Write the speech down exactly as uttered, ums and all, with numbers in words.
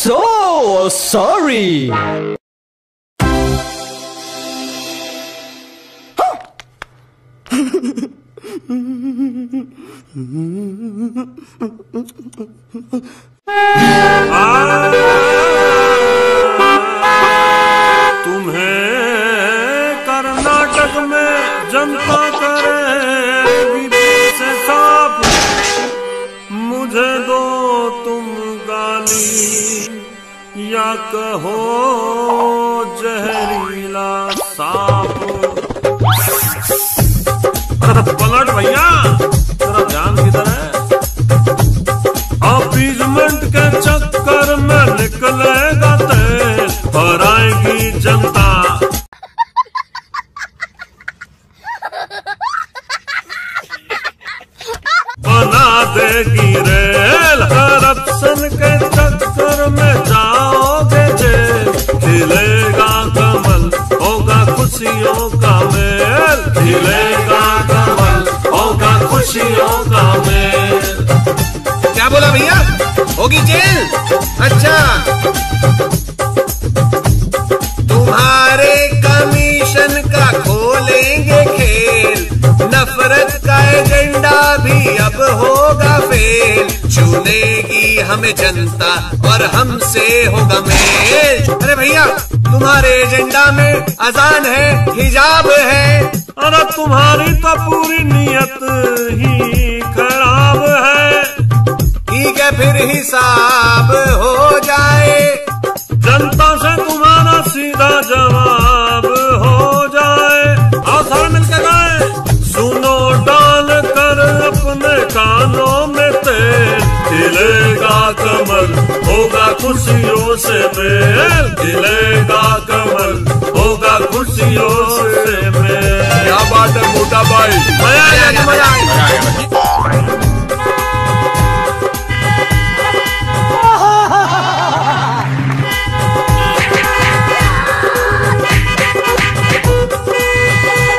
so sorry. तुम्हें कर्नाटक में जनता करेगी से साफ, मुझे दो तुम गाली या कहो जहरीला सांप। पलट भैया, तेरा ध्यान किधर है? अपीजमेंट के चक्कर में निकलेगा तेल और आएगी जनता। बना देगी रेल, करप्शन के चक्कर में जाओगे जेल। खिलेगा कमल, होगा खुशियों का मेल। खिलेगा कमल, होगा खुशियों का मेल। क्या बोला भैया? होगी जेल? अच्छा, तुम्हारे कमीशन का खोलेंगे खेल। नफरत का एजेंडा भी अब होगा फेल। चुनेगी हमें जनता और हमसे होगा मेल। अरे भैया, तुम्हारे एजेंडा में अजान है, हिजाब है। अरे तुम्हारी तो पूरी नियत ही खराब है। ठीक है, फिर हिसाब हो जाए। जनता से तुम्हारा सीधा जवाब हो जाए। आओ सारे मिलकर गाएं। सुनो डाल कर अपने कानों में तेल। खिलेगा कमल, होगा खुशियों से मेल। खिलेगा कमल, होगा खुशियों से मेल। क्या बात है मोटा भाई, मजा आया, मजा आया।